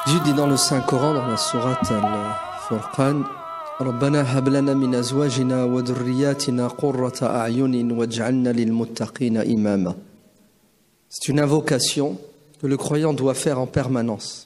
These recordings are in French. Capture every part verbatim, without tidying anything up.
Dieu dit dans le Saint-Coran, dans la sourate Al-Furqan, ربنا هب لنا من أزواجنا وذرياتنا قرة أعين واجعلنا للمتقين إماما. C'est une invocation que le croyant doit faire en permanence.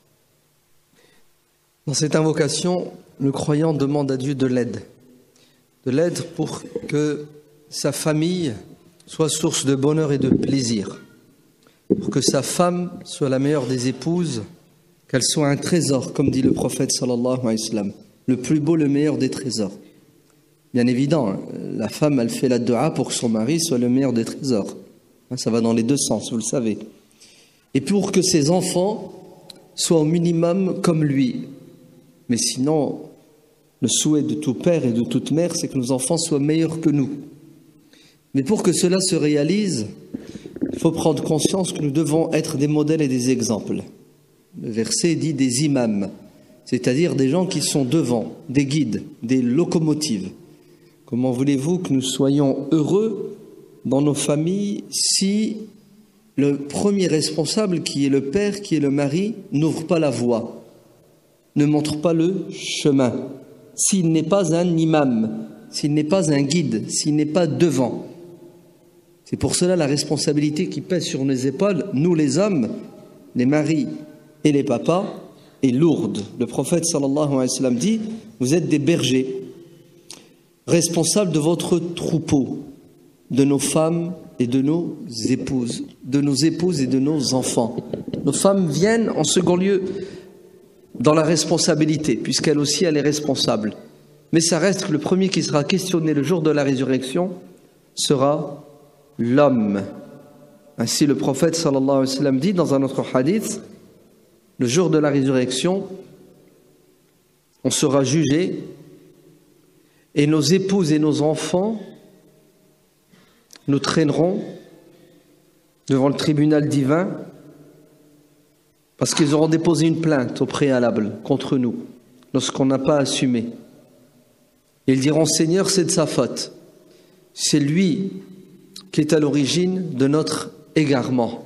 Dans cette invocation, le croyant demande à Dieu de l'aide. De l'aide pour que sa famille soit source de bonheur et de plaisir. Pour que sa femme soit la meilleure des épouses, qu'elle soit un trésor, comme dit le prophète sallallahu alayhi wa sallam. Le plus beau, le meilleur des trésors. Bien évident, la femme, elle fait la dua pour que son mari soit le meilleur des trésors. Ça va dans les deux sens, vous le savez. Et pour que ses enfants soient au minimum comme lui. Mais sinon, le souhait de tout père et de toute mère, c'est que nos enfants soient meilleurs que nous. Mais pour que cela se réalise, il faut prendre conscience que nous devons être des modèles et des exemples. Le verset dit des imams, c'est-à-dire des gens qui sont devant, des guides, des locomotives. Comment voulez-vous que nous soyons heureux dans nos familles si le premier responsable, qui est le père, qui est le mari, n'ouvre pas la voie, ne montre pas le chemin, s'il n'est pas un imam, s'il n'est pas un guide, s'il n'est pas devant? C'est pour cela la responsabilité qui pèse sur nos épaules, nous les hommes, les maris et les papas, est lourde. Le prophète sallallahu alayhi wa sallam dit, vous êtes des bergers, responsables de votre troupeau, de nos femmes et de nos épouses, de nos épouses et de nos enfants. Nos femmes viennent en second lieu dans la responsabilité, puisqu'elle aussi elle est responsable. Mais ça reste que le premier qui sera questionné le jour de la résurrection sera l'homme. Ainsi le prophète sallallahu alayhi wa sallam dit dans un autre hadith, le jour de la résurrection, on sera jugé et nos épouses et nos enfants nous traîneront devant le tribunal divin parce qu'ils auront déposé une plainte au préalable contre nous lorsqu'on n'a pas assumé. Ils diront, Seigneur, c'est de sa faute. C'est lui qui est à l'origine de notre égarement.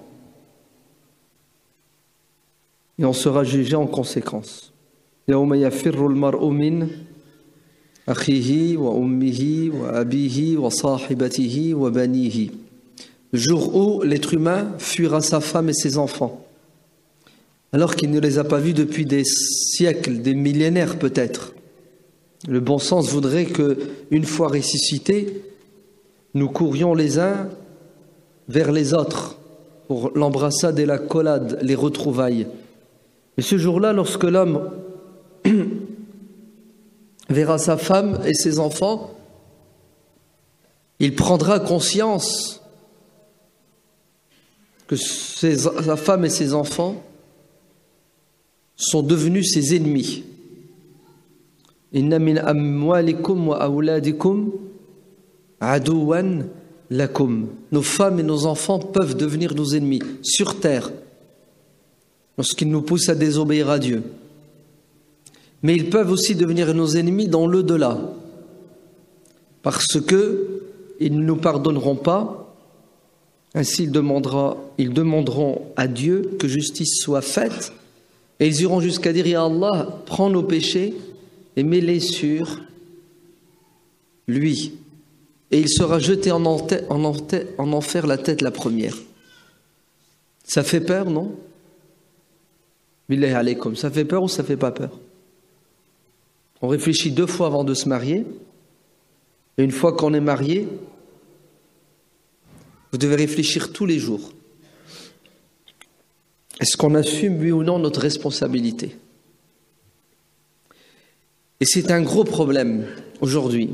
Et on sera jugé en conséquence. يوم يفر المرء من أخيه وأمه وأبيه وصاحبته وبنيه. Le jour où l'être humain fuira sa femme et ses enfants, alors qu'il ne les a pas vus depuis des siècles, des millénaires peut-être. Le bon sens voudrait que, une fois ressuscités, nous courions les uns vers les autres pour l'embrassade et la collade, les retrouvailles. Et ce jour-là, lorsque l'homme verra sa femme et ses enfants, il prendra conscience que ses, sa femme et ses enfants sont devenus ses ennemis. Inna min amwalikum wa awladikum aduwan lakum. Nos femmes et nos enfants peuvent devenir nos ennemis sur terre lorsqu'ils nous poussent à désobéir à Dieu. Mais ils peuvent aussi devenir nos ennemis dans l'au-delà, parce que ils ne nous pardonneront pas. Ainsi, ils, demandera, ils demanderont à Dieu que justice soit faite, et ils iront jusqu'à dire, Ya Allah, prends nos péchés et mets-les sur lui. Et il sera jeté en, enfer, en, enfer, en enfer la tête la première. Ça fait peur, non? Billahi alaykum, ça fait peur ou ça fait pas peur? On réfléchit deux fois avant de se marier. Et une fois qu'on est marié, vous devez réfléchir tous les jours. Est-ce qu'on assume, oui ou non, notre responsabilité? Et c'est un gros problème aujourd'hui.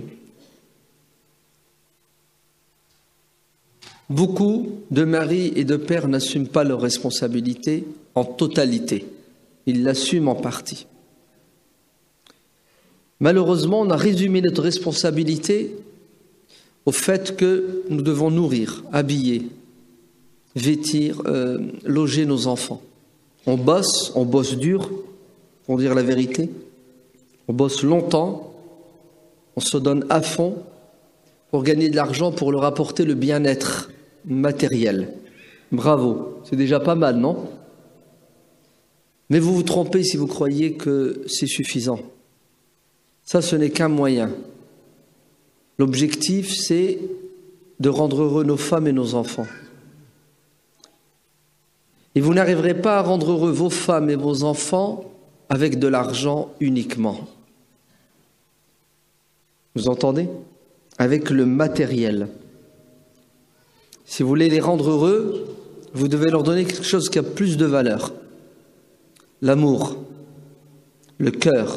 Beaucoup de maris et de pères n'assument pas leur responsabilité en totalité. Ils l'assument en partie. Malheureusement, on a résumé notre responsabilité au fait que nous devons nourrir, habiller, vêtir, euh, loger nos enfants. On bosse, on bosse dur, pour dire la vérité. On bosse longtemps, on se donne à fond pour gagner de l'argent, pour leur apporter le bien-être matériel. Bravo, c'est déjà pas mal, non? Mais vous vous trompez si vous croyez que c'est suffisant. Ça, ce n'est qu'un moyen. L'objectif, c'est de rendre heureux nos femmes et nos enfants. Et vous n'arriverez pas à rendre heureux vos femmes et vos enfants avec de l'argent uniquement. Vous entendez? Avec le matériel. Si vous voulez les rendre heureux, vous devez leur donner quelque chose qui a plus de valeur. L'amour, le cœur.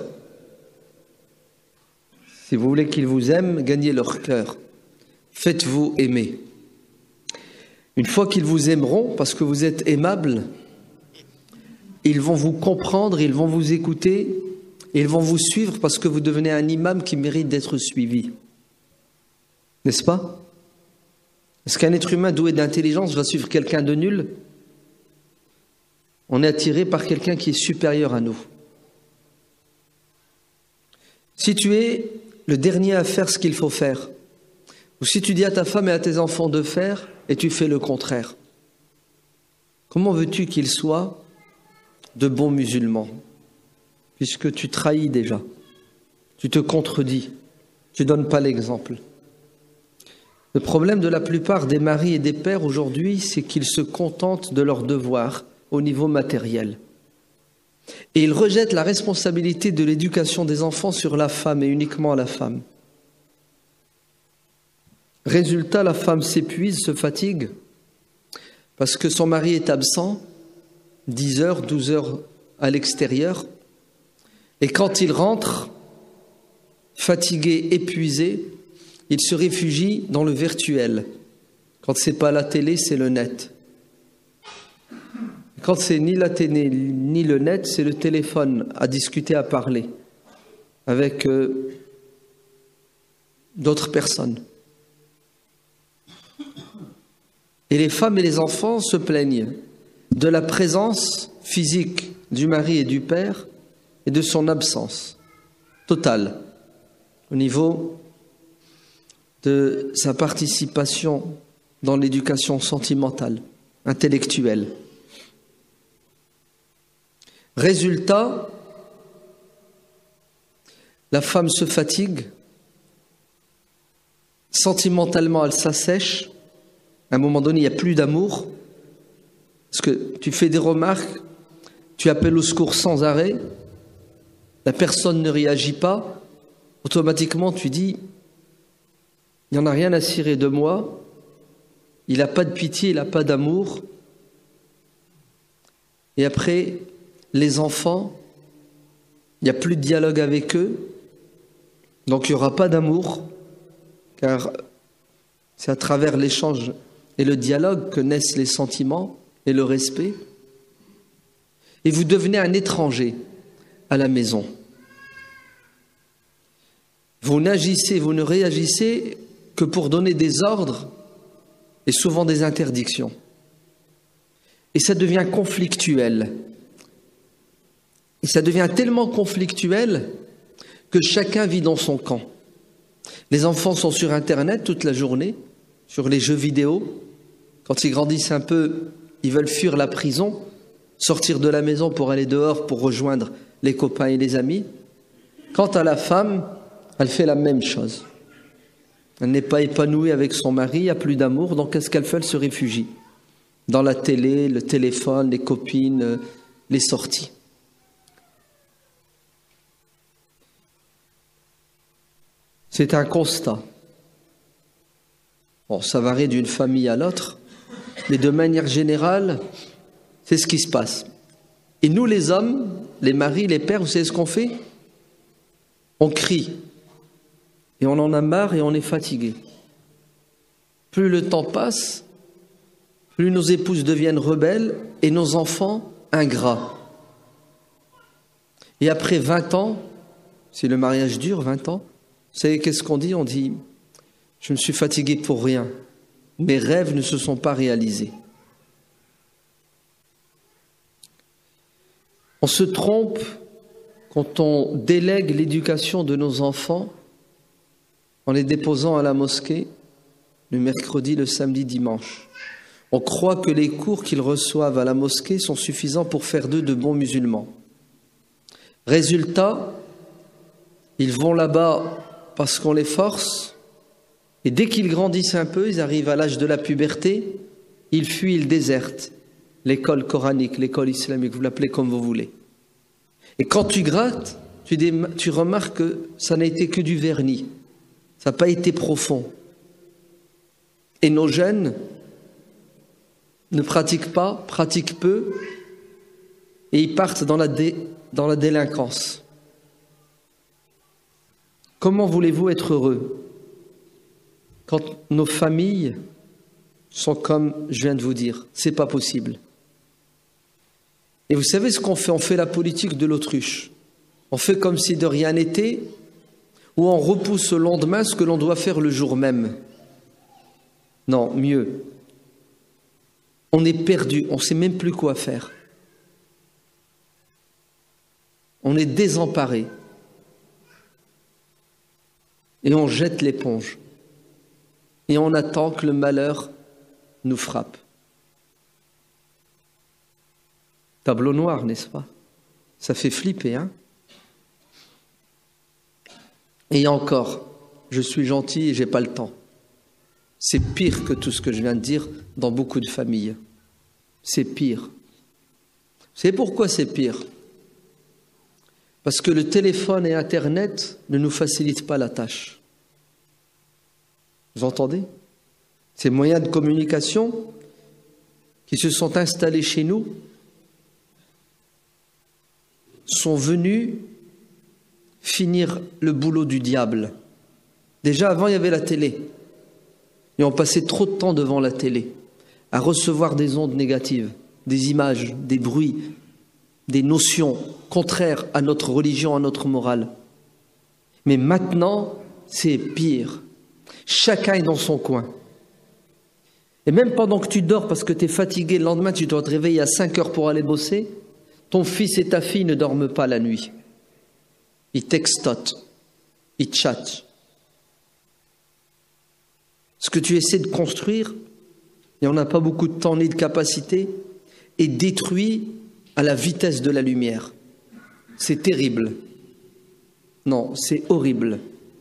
Si vous voulez qu'ils vous aiment, gagnez leur cœur. Faites-vous aimer. Une fois qu'ils vous aimeront, parce que vous êtes aimable, ils vont vous comprendre, ils vont vous écouter, et ils vont vous suivre parce que vous devenez un imam qui mérite d'être suivi. N'est-ce pas? Est-ce qu'un être humain doué d'intelligence va suivre quelqu'un de nul? On est attiré par quelqu'un qui est supérieur à nous. Si tu es le dernier à faire ce qu'il faut faire, ou si tu dis à ta femme et à tes enfants de faire, et tu fais le contraire, comment veux-tu qu'ils soient de bons musulmans? Puisque tu trahis déjà, tu te contredis, tu ne donnes pas l'exemple. Le problème de la plupart des maris et des pères aujourd'hui, c'est qu'ils se contentent de leurs devoirs au niveau matériel. Et ils rejettent la responsabilité de l'éducation des enfants sur la femme et uniquement à la femme. Résultat, la femme s'épuise, se fatigue, parce que son mari est absent, dix heures, douze heures à l'extérieur, et quand il rentre, fatigué, épuisé, il se réfugie dans le virtuel. Quand ce n'est pas la télé, c'est le net. Quand c'est ni la télé ni le net, c'est le téléphone à discuter, à parler avec euh, d'autres personnes. Et les femmes et les enfants se plaignent de la présence physique du mari et du père et de son absence totale au niveau de sa participation dans l'éducation sentimentale, intellectuelle. Résultat, la femme se fatigue, sentimentalement elle s'assèche, à un moment donné il n'y a plus d'amour, parce que tu fais des remarques, tu appelles au secours sans arrêt, la personne ne réagit pas, automatiquement tu dis il n'y en a rien à cirer de moi, il n'a pas de pitié, il n'a pas d'amour. Et après, les enfants, il n'y a plus de dialogue avec eux, donc il n'y aura pas d'amour, car c'est à travers l'échange et le dialogue que naissent les sentiments et le respect. Et vous devenez un étranger à la maison. Vous n'agissez, vous ne réagissez que pour donner des ordres et souvent des interdictions. Et ça devient conflictuel. Et ça devient tellement conflictuel que chacun vit dans son camp. Les enfants sont sur Internet toute la journée, sur les jeux vidéo. Quand ils grandissent un peu, ils veulent fuir la prison, sortir de la maison pour aller dehors, pour rejoindre les copains et les amis. Quant à la femme, elle fait la même chose. Elle n'est pas épanouie avec son mari, il n'y a plus d'amour, donc qu'est-ce qu'elle fait? Elle se réfugie dans la télé, le téléphone, les copines, les sorties. C'est un constat. Bon, ça varie d'une famille à l'autre, mais de manière générale, c'est ce qui se passe. Et nous, les hommes, les maris, les pères, vous savez ce qu'on fait? On crie. Et on en a marre et on est fatigué. Plus le temps passe, plus nos épouses deviennent rebelles et nos enfants ingrats. Et après vingt ans, si le mariage dure vingt ans, vous savez qu'est-ce qu'on dit? On dit, je me suis fatigué pour rien. Mes rêves ne se sont pas réalisés. On se trompe quand on délègue l'éducation de nos enfants en les déposant à la mosquée le mercredi, le samedi, dimanche, On croit que les cours qu'ils reçoivent à la mosquée sont suffisants pour faire d'eux de bons musulmans. Résultat, ils vont là-bas parce qu'on les force, et dès qu'ils grandissent un peu, ils arrivent à l'âge de la puberté, ils fuient, ils désertent l'école coranique, l'école islamique, vous l'appelez comme vous voulez. Et quand tu grattes, tu, tu remarques que ça n'a été que du vernis, ça n'a pas été profond. Et nos jeunes ne pratiquent pas, pratiquent peu, et ils partent dans la, dé, dans la délinquance. Comment voulez-vous être heureux quand nos familles sont comme je viens de vous dire? C'est pas possible. Et vous savez ce qu'on fait? On fait la politique de l'autruche. On fait comme si de rien n'était, ou on repousse au lendemain ce que l'on doit faire le jour même. Non, mieux. On est perdu, on ne sait même plus quoi faire. On est désemparé. Et on jette l'éponge. Et on attend que le malheur nous frappe. Tableau noir, n'est-ce pas? Ça fait flipper, hein? Et encore, je suis gentil et je n'ai pas le temps. C'est pire que tout ce que je viens de dire dans beaucoup de familles. C'est pire. C'est pourquoi c'est pire? Parce que le téléphone et Internet ne nous facilitent pas la tâche. Vous entendez? Ces moyens de communication qui se sont installés chez nous sont venus finir le boulot du diable. Déjà avant, il y avait la télé. Et on passait trop de temps devant la télé, à recevoir des ondes négatives, des images, des bruits, des notions contraires à notre religion, à notre morale. Mais maintenant, c'est pire. Chacun est dans son coin. Et même pendant que tu dors parce que tu es fatigué, le lendemain tu dois te réveiller à cinq heures pour aller bosser, ton fils et ta fille ne dorment pas la nuit. Ils textotent, ils tchattent. Ce que tu essaies de construire, et on n'a pas beaucoup de temps ni de capacité, est détruit à la vitesse de la lumière. C'est terrible. Non, c'est horrible.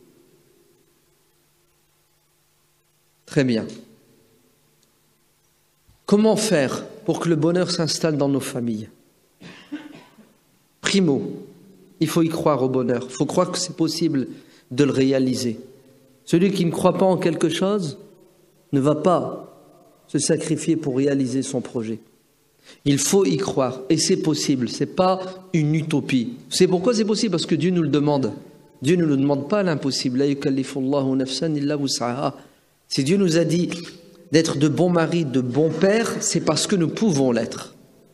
Très bien. Comment faire pour que le bonheur s'installe dans nos familles? Primo, il faut y croire au bonheur. Il faut croire que c'est possible de le réaliser. Celui qui ne croit pas en quelque chose ne va pas se sacrifier pour réaliser son projet. Il faut y croire et c'est possible, ce n'est pas une utopie. C'est pourquoi c'est possible, parce que Dieu nous le demande. Dieu ne nous demande pas l'impossible. Si Dieu nous a dit d'être de bons maris, de bons pères, c'est parce que nous pouvons l'être.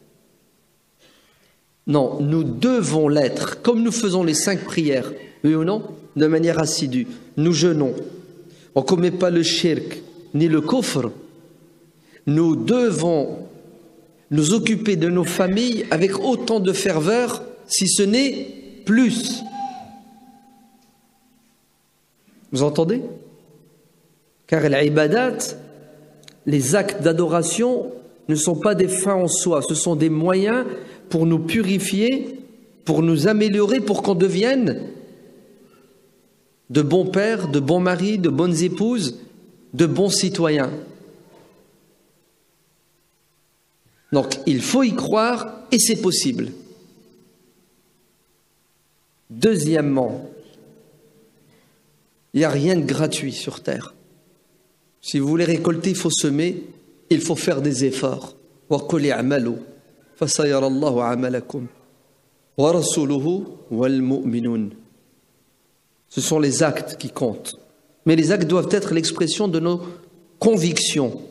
Non, nous devons l'être, comme nous faisons les cinq prières, oui ou non, de manière assidue. Nous jeûnons, on ne commet pas le shirk ni le kufr. Nous devons nous occuper de nos familles avec autant de ferveur, si ce n'est plus. Vous entendez? Car l'ibadat, les actes d'adoration ne sont pas des fins en soi, ce sont des moyens pour nous purifier, pour nous améliorer, pour qu'on devienne de bons pères, de bons maris, de bonnes épouses, de bons citoyens. Donc, il faut y croire et c'est possible. Deuxièmement, il n'y a rien de gratuit sur terre. Si vous voulez récolter, il faut semer, il faut faire des efforts. وَقُلِ اعْمَلُوا فَسَيَرَى اللَّهُ عَمَلَكُمْ وَرَسُولُهُ وَالْمُؤْمِنُونَ. Ce sont les actes qui comptent. Mais les actes doivent être l'expression de nos convictions.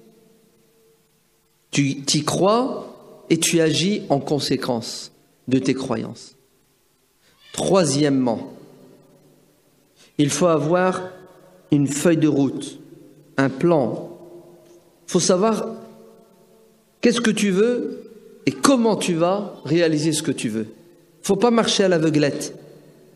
Tu t'y crois et tu agis en conséquence de tes croyances. Troisièmement, il faut avoir une feuille de route, un plan. Il faut savoir qu'est-ce que tu veux et comment tu vas réaliser ce que tu veux. Il ne faut pas marcher à l'aveuglette.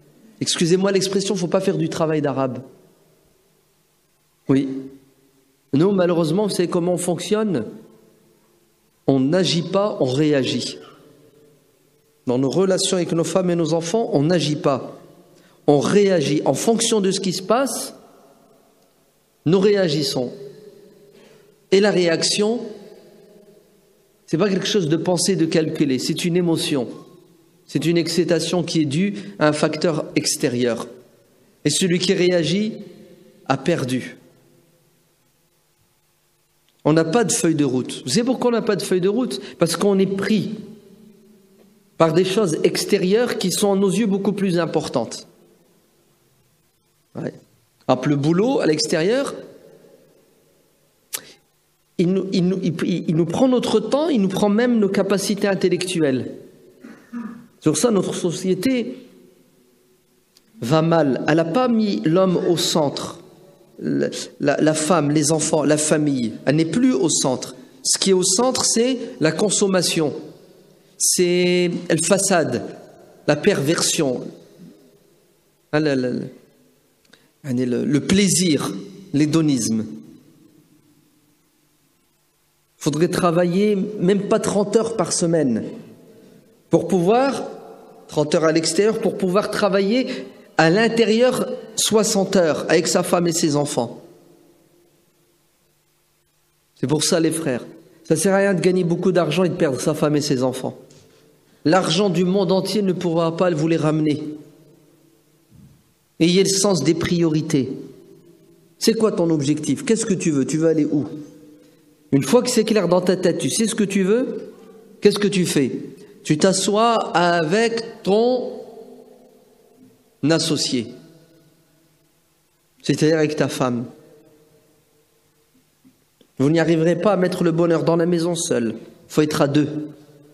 Excusez-moi l'expression, il ne faut pas faire du travail d'arabe. Oui, Nous, malheureusement, vous savez comment on fonctionne? On n'agit pas, on réagit. Dans nos relations avec nos femmes et nos enfants, on n'agit pas. On réagit. En fonction de ce qui se passe, nous réagissons. Et la réaction, ce n'est pas quelque chose de pensé, de calculé, c'est une émotion. C'est une excitation qui est due à un facteur extérieur. Et celui qui réagit a perdu. On n'a pas de feuille de route. Vous savez pourquoi on n'a pas de feuille de route? Parce qu'on est pris par des choses extérieures qui sont à nos yeux beaucoup plus importantes. Ouais. Alors, le boulot à l'extérieur, il nous, il, nous, il, il nous prend notre temps, il nous prend même nos capacités intellectuelles. Sur ça, notre société va mal. Elle n'a pas mis l'homme au centre. La, la, la femme, les enfants, la famille, elle n'est plus au centre. Ce qui est au centre, c'est la consommation, c'est le façade, la perversion, le, le, le, le plaisir, l'hédonisme. Il faudrait travailler même pas trente heures par semaine pour pouvoir, trente heures à l'extérieur, pour pouvoir travailler à l'intérieur soixante heures avec sa femme et ses enfants. C'est pour ça les frères, ça ne sert à rien de gagner beaucoup d'argent et de perdre sa femme et ses enfants. L'argent du monde entier ne pourra pas vous les ramener. Ayez le sens des priorités. C'est quoi ton objectif? Qu'est-ce que tu veux? Tu veux aller où? Une fois que c'est clair dans ta tête, tu sais ce que tu veux, qu'est-ce que tu fais? Tu t'assois avec ton associé, c'est-à-dire avec ta femme. Vous n'y arriverez pas à mettre le bonheur dans la maison seul. Il faut être à deux.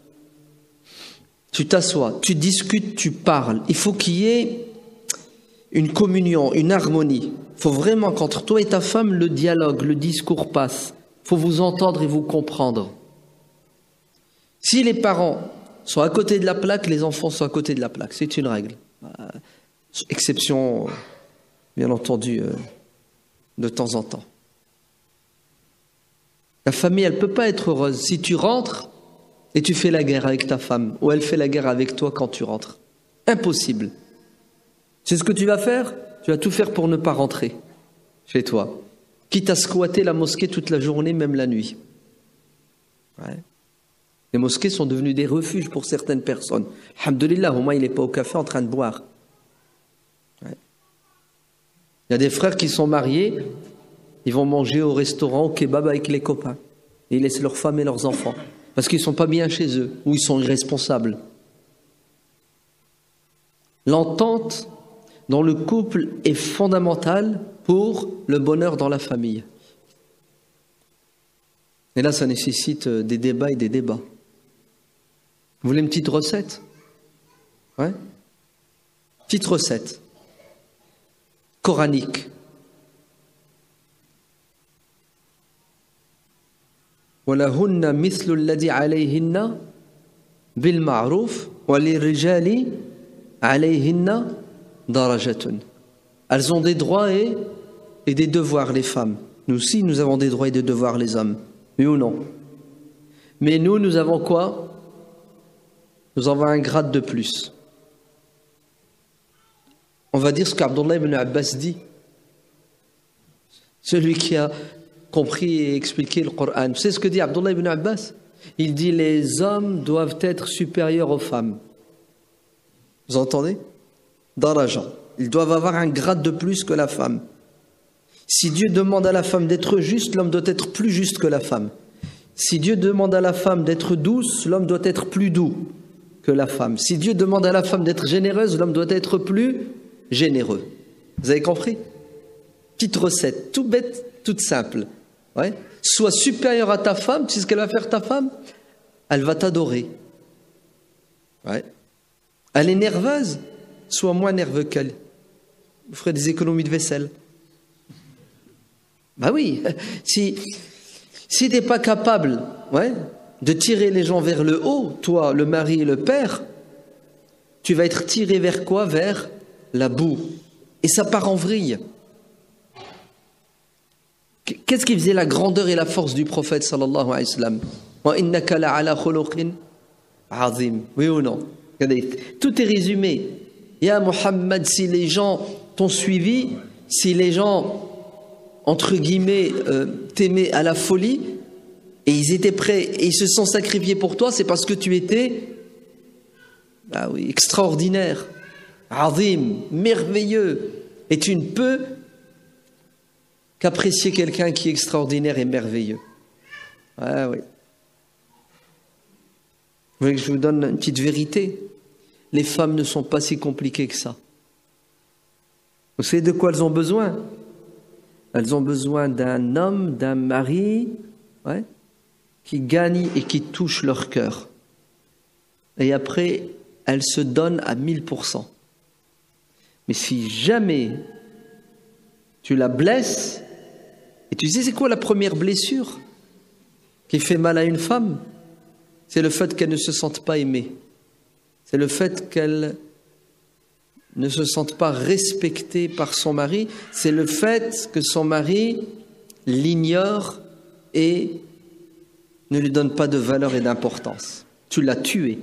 Tu t'assois, tu discutes, tu parles. Il faut qu'il y ait une communion, une harmonie. Il faut vraiment qu'entre toi et ta femme, le dialogue, le discours passe. Il faut vous entendre et vous comprendre. Si les parents sont à côté de la plaque, les enfants sont à côté de la plaque. C'est une règle. Exception, bien entendu, euh, de temps en temps. La famille, elle ne peut pas être heureuse si tu rentres et tu fais la guerre avec ta femme, ou elle fait la guerre avec toi quand tu rentres. Impossible. C'est ce que tu vas faire? Tu vas tout faire pour ne pas rentrer chez toi. Quitte à squatter la mosquée toute la journée, même la nuit. Ouais. Les mosquées sont devenues des refuges pour certaines personnes. Alhamdulillah, au moins il n'est pas au café en train de boire. Ouais. Il y a des frères qui sont mariés, ils vont manger au restaurant, au kebab avec les copains. Et ils laissent leurs femmes et leurs enfants. Parce qu'ils ne sont pas bien chez eux, ou ils sont irresponsables. L'entente dans le couple est fondamentale pour le bonheur dans la famille. Et là, ça nécessite des débats et des débats. Vous voulez une petite recette? Ouais. Petite recette. Coranique. وَلَهُنَّ مِثْلُ الَّذِي عَلَيْهِنَّ بِالْمَعْرُوفِ وَلِلرِّجَالِ عَلَيْهِنَّ دَرَجَةٌ. Elles ont des droits et, et des devoirs, les femmes. Nous aussi, nous avons des droits et des devoirs, les hommes. Oui ou non? Mais nous, nous avons quoi? Nous avons un grade de plus. On va dire ce qu'Abdullah ibn Abbas dit. Celui qui a compris et expliqué le Coran. Vous savez ce que dit Abdullah ibn Abbas? Il dit les hommes doivent être supérieurs aux femmes. Vous entendez? Daraja. Ils doivent avoir un grade de plus que la femme. Si Dieu demande à la femme d'être juste, l'homme doit être plus juste que la femme. Si Dieu demande à la femme d'être douce, l'homme doit être plus doux que la femme. Si Dieu demande à la femme d'être généreuse, l'homme doit être plus généreux. Vous avez compris? Petite recette, tout bête, toute simple. Ouais. Sois supérieur à ta femme, tu sais ce qu'elle va faire ta femme? Elle va t'adorer. Ouais. Elle est nerveuse, sois moins nerveux qu'elle. Vous ferez des économies de vaisselle. Bah oui, si, si tu n'es pas capable ouais, de tirer les gens vers le haut, toi, le mari et le père, tu vas être tiré vers quoi? Vers la boue. Et ça part en vrille. Qu'est-ce qui faisait la grandeur et la force du prophète sallallahu alayhi wa sallam? Wa innaka la'ala khuluqin azim. Oui ou non? Tout est résumé. Ya Muhammad, si les gens t'ont suivi, si les gens, entre guillemets, euh, t'aimaient à la folie, et ils étaient prêts, et ils se sont sacrifiés pour toi, c'est parce que tu étais, ah oui, extraordinaire, azim, merveilleux. Et tu ne peux qu'apprécier quelqu'un qui est extraordinaire et merveilleux. Ah oui. Vous voulez que je vous donne une petite vérité? Les femmes ne sont pas si compliquées que ça. Vous savez de quoi elles ont besoin? Elles ont besoin d'un homme, d'un mari, ouais, qui gagne et qui touche leur cœur. Et après, elles se donnent à mille pour cent. Mais si jamais tu la blesses, et tu sais c'est quoi la première blessure qui fait mal à une femme? C'est le fait qu'elle ne se sente pas aimée. C'est le fait qu'elle ne se sente pas respectée par son mari. C'est le fait que son mari l'ignore et ne lui donne pas de valeur et d'importance. Tu l'as tuée.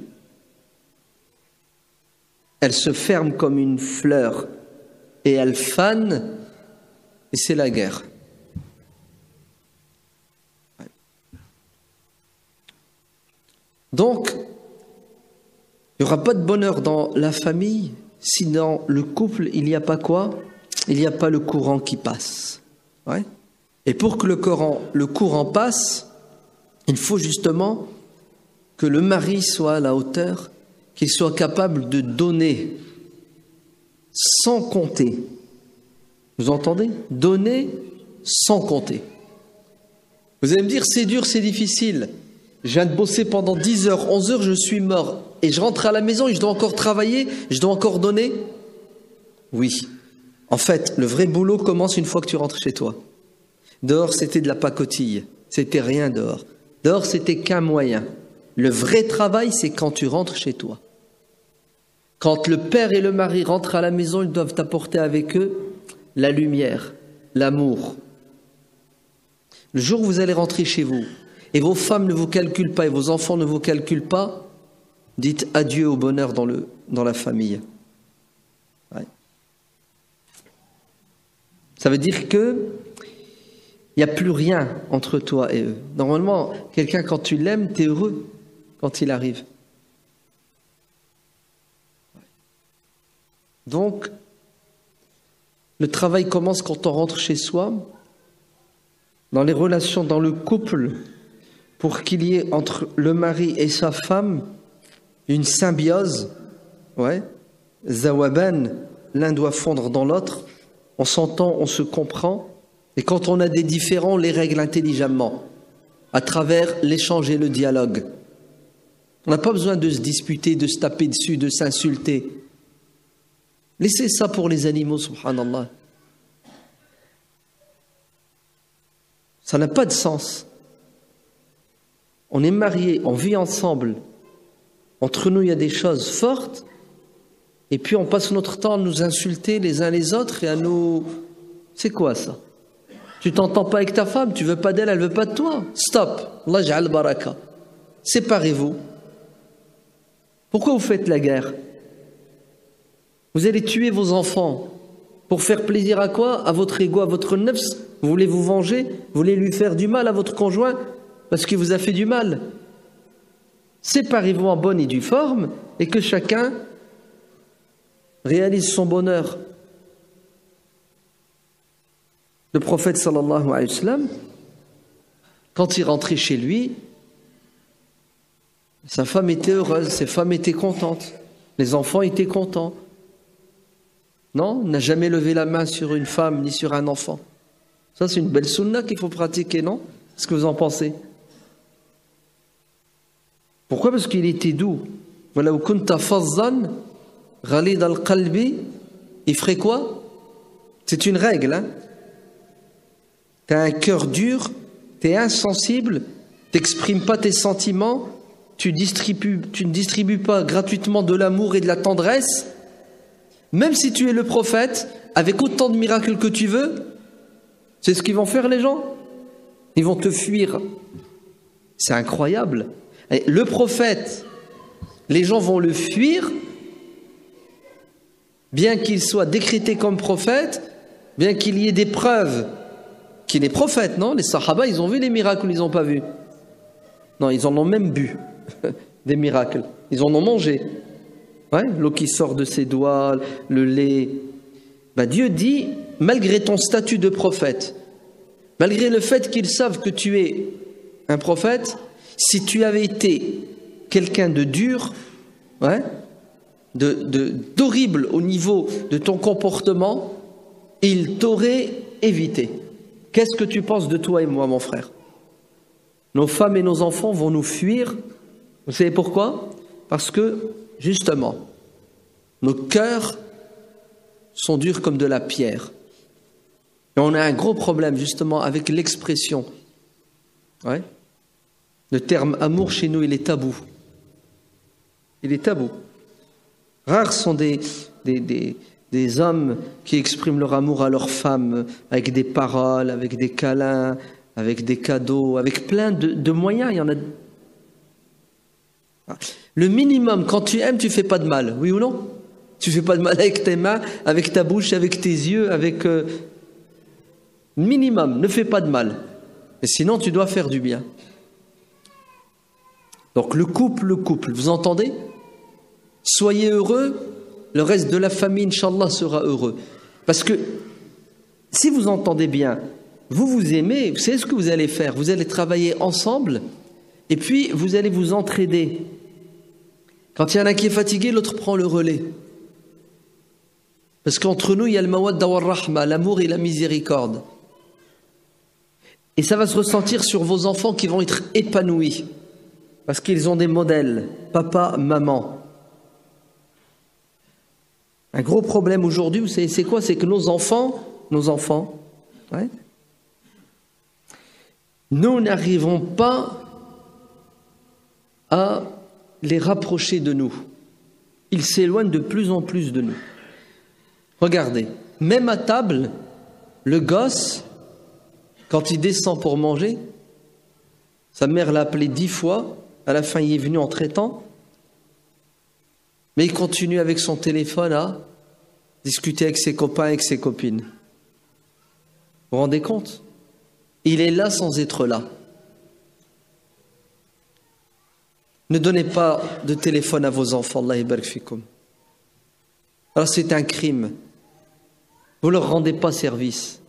Elle se ferme comme une fleur et elle fane et c'est la guerre. Donc, il n'y aura pas de bonheur dans la famille si dans le couple, il n'y a pas quoi? Il n'y a pas le courant qui passe. Ouais. Et pour que le courant, le courant passe, il faut justement que le mari soit à la hauteur, qu'il soit capable de donner sans compter. Vous entendez? Donner sans compter. Vous allez me dire, c'est dur, c'est difficile. Je viens de bosser pendant dix heures, onze heures, je suis mort. Et je rentre à la maison et je dois encore travailler, je dois encore donner? Oui. En fait, le vrai boulot commence une fois que tu rentres chez toi. Dehors, c'était de la pacotille. C'était rien dehors. Dehors, c'était qu'un moyen. Le vrai travail, c'est quand tu rentres chez toi. Quand le père et le mari rentrent à la maison, ils doivent apporter avec eux la lumière, l'amour. Le jour où vous allez rentrer chez vous, et vos femmes ne vous calculent pas, et vos enfants ne vous calculent pas, dites adieu au bonheur dans, le, dans la famille. Ouais. Ça veut dire que il n'y a plus rien entre toi et eux. Normalement, quelqu'un, quand tu l'aimes, tu es heureux quand il arrive. Donc, le travail commence quand on rentre chez soi, dans les relations, dans le couple, pour qu'il y ait entre le mari et sa femme une symbiose, ouais, zawaban, l'un doit fondre dans l'autre, on s'entend, on se comprend, et quand on a des différends, on les règle intelligemment, à travers l'échange et le dialogue. On n'a pas besoin de se disputer, de se taper dessus, de s'insulter. Laissez ça pour les animaux, subhanallah. Ça n'a pas de sens. On est mariés, on vit ensemble. Entre nous, il y a des choses fortes. Et puis, on passe notre temps à nous insulter les uns les autres et à nous... C'est quoi ça? Tu t'entends pas avec ta femme, tu veux pas d'elle, elle veut pas de toi. Stop. Allah ja'al baraka. Séparez-vous. Pourquoi vous faites la guerre? Vous allez tuer vos enfants. Pour faire plaisir à quoi? À votre ego, à votre nefs. Vous voulez vous venger? Vous voulez lui faire du mal à votre conjoint parce qu'il vous a fait du mal? Séparez-vous en bonne et due forme et que chacun réalise son bonheur. Le prophète sallallahu alayhi wa sallam, quand il rentrait chez lui, sa femme était heureuse, ses femmes étaient contentes, les enfants étaient contents. Non, il n'a jamais levé la main sur une femme ni sur un enfant. Ça, c'est une belle sunna qu'il faut pratiquer, non? Qu'est-ce que vous en pensez? Pourquoi? Parce qu'il était doux. Voilà, ou kunta fazzan ghalid al-qalbi, il ferait quoi? C'est une règle, hein? Tu as un cœur dur, tu es insensible, tu n'exprimes pas tes sentiments, tu, distribues, tu ne distribues pas gratuitement de l'amour et de la tendresse. Même si tu es le prophète, avec autant de miracles que tu veux, c'est ce qu'ils vont faire les gens. Ils vont te fuir. C'est incroyable. Et le prophète, les gens vont le fuir, bien qu'il soit décrété comme prophète, bien qu'il y ait des preuves qu'il est prophète, non? Les Sahaba, ils ont vu les miracles, ils n'ont pas vu. Non, ils en ont même bu des miracles. Ils en ont mangé. Ouais, l'eau qui sort de ses doigts, le lait. Ben, Dieu dit, malgré ton statut de prophète, malgré le fait qu'ils savent que tu es un prophète, si tu avais été quelqu'un de dur, ouais, de, de, d'horrible au niveau de ton comportement, ils t'auraient évité. Qu'est-ce que tu penses de toi et moi, mon frère? Nos femmes et nos enfants vont nous fuir. Vous savez pourquoi? Parce que, justement, nos cœurs sont durs comme de la pierre. Et on a un gros problème, justement, avec l'expression. Ouais. Le terme amour, chez nous, il est tabou. Il est tabou. Rares sont des, des, des, des hommes qui expriment leur amour à leur femme avec des paroles, avec des câlins, avec des cadeaux, avec plein de, de moyens. Il y en a. Le minimum, quand tu aimes, tu fais pas de mal, oui ou non? Tu fais pas de mal avec tes mains, avec ta bouche, avec tes yeux, avec euh... minimum, ne fais pas de mal. Et sinon, tu dois faire du bien. Donc le couple, le couple, vous entendez? Soyez heureux, le reste de la famille, Inch'Allah, sera heureux. Parce que si vous entendez bien, vous vous aimez, vous savez ce que vous allez faire? Vous allez travailler ensemble et puis vous allez vous entraider. Quand il y en a qui est fatigué, l'autre prend le relais. Parce qu'entre nous, il y a le mawadda wa rahma, l'amour et la miséricorde. Et ça va se ressentir sur vos enfants qui vont être épanouis. Parce qu'ils ont des modèles, papa, maman. Un gros problème aujourd'hui, vous savez, c'est quoi? C'est que nos enfants, nos enfants, ouais, nous n'arrivons pas à les rapprocher de nous. Ils s'éloignent de plus en plus de nous. Regardez, même à table, le gosse, quand il descend pour manger, sa mère l'a appelé dix fois, à la fin il est venu en traitant, mais il continue avec son téléphone à discuter avec ses copains, avec ses copines. Vous vous rendez compte? Il est là sans être là. Ne donnez pas de téléphone à vos enfants, Allah yabarak fikoum. Alors c'est un crime. Vous ne leur rendez pas service.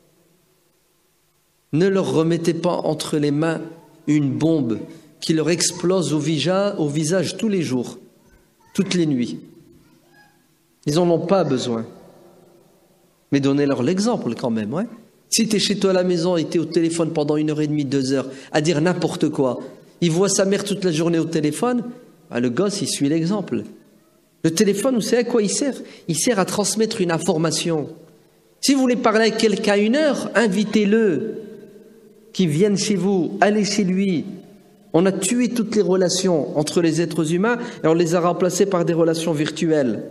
Ne leur remettez pas entre les mains une bombe qui leur explose au visage, au visage tous les jours, toutes les nuits. Ils n'en ont pas besoin. Mais donnez-leur l'exemple quand même. Ouais. Si tu es chez toi à la maison et tu es au téléphone pendant une heure et demie, deux heures, à dire n'importe quoi, il voit sa mère toute la journée au téléphone, bah le gosse, il suit l'exemple. Le téléphone, vous savez à quoi il sert? Il sert à transmettre une information. Si vous voulez parler avec quelqu'un une heure, invitez-le, qu'il vienne chez vous, allez chez lui. On a tué toutes les relations entre les êtres humains et on les a remplacées par des relations virtuelles.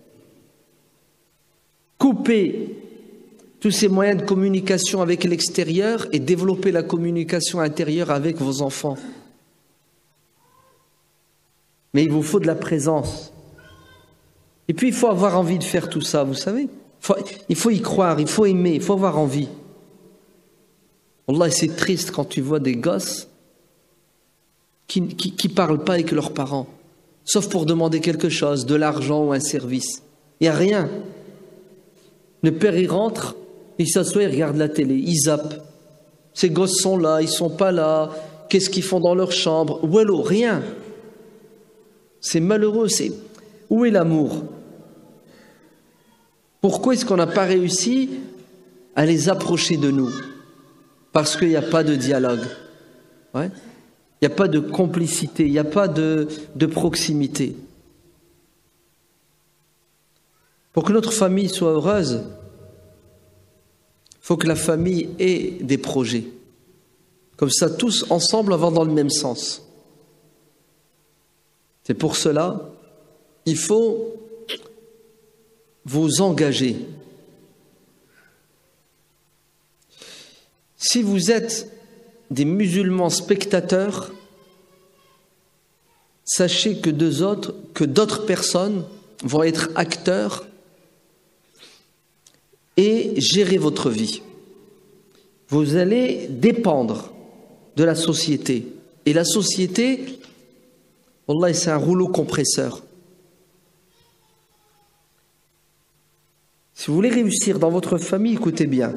Coupez tous ces moyens de communication avec l'extérieur et développez la communication intérieure avec vos enfants. Mais il vous faut de la présence. Et puis il faut avoir envie de faire tout ça, vous savez. Faut, il faut y croire, il faut aimer, il faut avoir envie. Wallah, c'est triste quand tu vois des gosses qui ne parlent pas avec leurs parents, sauf pour demander quelque chose, de l'argent ou un service. Il n'y a rien. Le père, il rentre, il s'assoit, il regarde la télé, il zappe. Ces gosses sont là, ils ne sont pas là. Qu'est-ce qu'ils font dans leur chambre? Ouello, rien. C'est malheureux. C'est... Où est l'amour? Pourquoi est-ce qu'on n'a pas réussi à les approcher de nous? Parce qu'il n'y a pas de dialogue. Ouais. Il n'y a pas de complicité, il n'y a pas de, de proximité. Pour que notre famille soit heureuse, il faut que la famille ait des projets. Comme ça, tous ensemble, vont dans le même sens. C'est pour cela, il faut vous engager. Si vous êtes des musulmans spectateurs, sachez que deux autres, que d'autres personnes vont être acteurs et gérer votre vie. Vous allez dépendre de la société. Et la société, wallah, c'est un rouleau compresseur. Si vous voulez réussir dans votre famille, écoutez bien.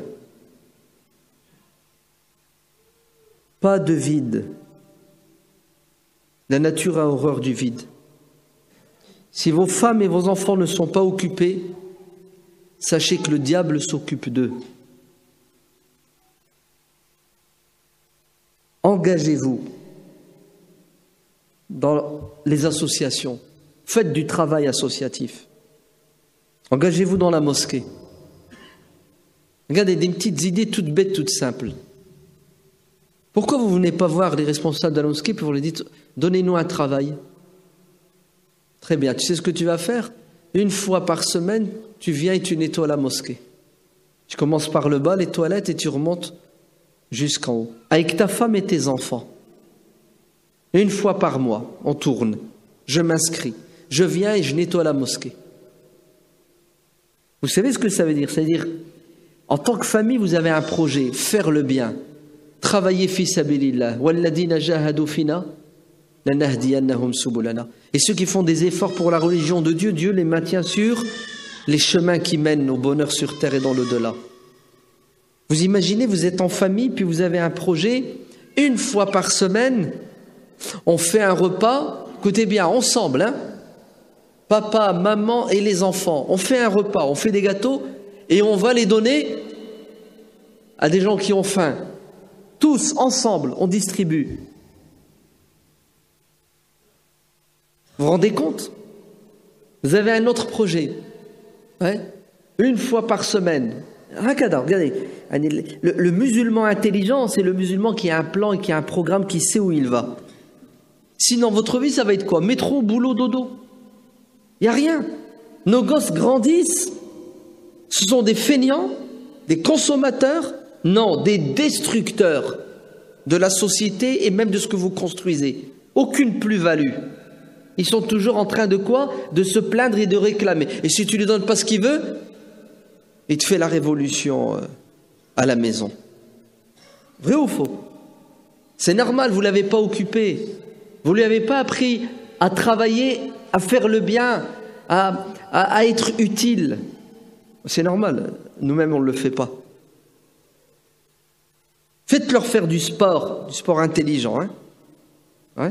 Pas de vide. La nature a horreur du vide. Si vos femmes et vos enfants ne sont pas occupés, sachez que le diable s'occupe d'eux. Engagez-vous dans les associations. Faites du travail associatif. Engagez-vous dans la mosquée. Regardez, des petites idées toutes bêtes, toutes simples. Pourquoi vous ne venez pas voir les responsables de la mosquée et vous leur dites « Donnez-nous un travail ». Très bien, tu sais ce que tu vas faire? Une fois par semaine, tu viens et tu nettoies la mosquée. Tu commences par le bas, les toilettes, et tu remontes jusqu'en haut. Avec ta femme et tes enfants. Une fois par mois, on tourne. Je m'inscris. Je viens et je nettoie la mosquée. Vous savez ce que ça veut dire? Ça veut dire, en tant que famille, vous avez un projet, faire le bien. Travailler fi sabilillah. Walladina jahadu fina lanahdiyannahum subulana. Et ceux qui font des efforts pour la religion de Dieu, Dieu les maintient sur les chemins qui mènent au bonheur sur terre et dans l'au-delà. Vous imaginez, vous êtes en famille, puis vous avez un projet, une fois par semaine, on fait un repas, écoutez bien, ensemble, hein, papa, maman et les enfants, on fait un repas, on fait des gâteaux, et on va les donner à des gens qui ont faim. Tous, ensemble, on distribue. Vous vous rendez compte? Vous avez un autre projet. Ouais. Une fois par semaine. Regardez, le, le musulman intelligent, c'est le musulman qui a un plan et qui a un programme, qui sait où il va. Sinon, votre vie, ça va être quoi? Métro, boulot, dodo. Il n'y a rien. Nos gosses grandissent. Ce sont des feignants, des consommateurs, non, des destructeurs de la société et même de ce que vous construisez. Aucune plus-value. Ils sont toujours en train de quoi? De se plaindre et de réclamer. Et si tu ne lui donnes pas ce qu'il veut, il te fait la révolution à la maison. Vrai ou faux? C'est normal, vous ne l'avez pas occupé. Vous ne lui avez pas appris à travailler, à faire le bien, à, à, à être utile. C'est normal, nous-mêmes on ne le fait pas. Faites-leur faire du sport, du sport intelligent. Hein, ouais.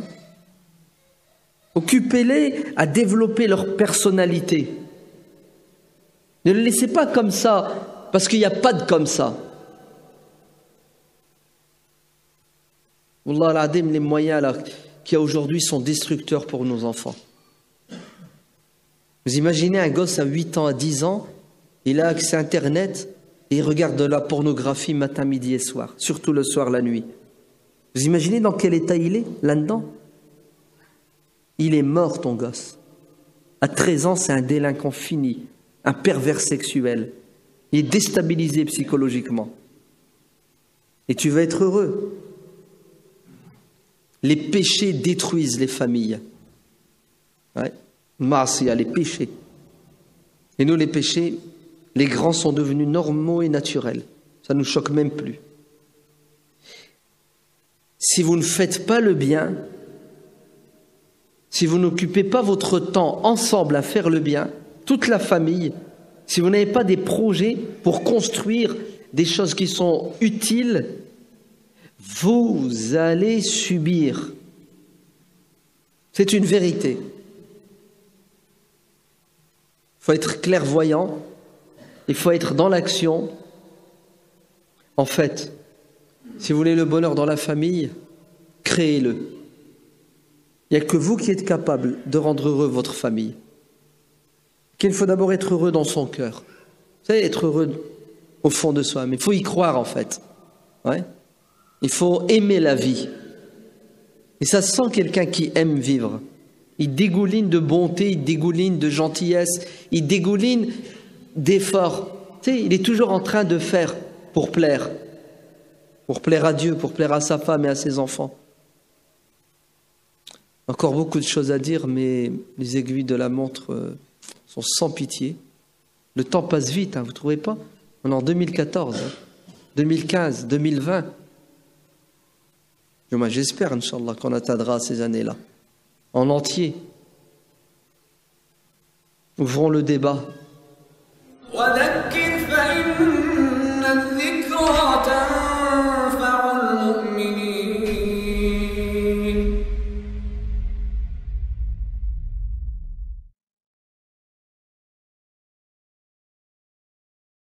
Occupez-les à développer leur personnalité. Ne les laissez pas comme ça, parce qu'il n'y a pas de comme ça. Wallah al-Adim, les moyens là, qu'il y a aujourd'hui sont destructeurs pour nos enfants. Vous imaginez un gosse à huit ans, à dix ans, il a accès à Internet et il regarde de la pornographie matin, midi et soir, surtout le soir, la nuit. Vous imaginez dans quel état il est là-dedans? Il est mort, ton gosse. À treize ans, c'est un délinquant fini, un pervers sexuel. Il est déstabilisé psychologiquement. Et tu vas être heureux. Les péchés détruisent les familles. Ouais. Ma'asiya, les péchés. Et nous, les péchés, les grands sont devenus normaux et naturels. Ça ne nous choque même plus. Si vous ne faites pas le bien, si vous n'occupez pas votre temps ensemble à faire le bien, toute la famille, si vous n'avez pas des projets pour construire des choses qui sont utiles, vous allez subir. C'est une vérité. Il faut être clairvoyant, il faut être dans l'action. En fait, si vous voulez le bonheur dans la famille, créez-le. Il n'y a que vous qui êtes capable de rendre heureux votre famille. Qu'il faut d'abord être heureux dans son cœur. Vous savez, être heureux au fond de soi, mais il faut y croire en fait. Ouais. Il faut aimer la vie. Et ça sent quelqu'un qui aime vivre. Il dégouline de bonté, il dégouline de gentillesse, il dégouline d'efforts. Tu sais, il est toujours en train de faire pour plaire. pour plaire à Dieu, pour plaire à sa femme et à ses enfants. Encore beaucoup de choses à dire, mais les aiguilles de la montre sont sans pitié. Le temps passe vite, hein, vous ne trouvez pas? On est en deux mille quatorze, hein, deux mille quinze, deux mille vingt. Moi, j'espère, Inch'Allah, qu'on atteindra ces années-là, en entier. Ouvrons le débat.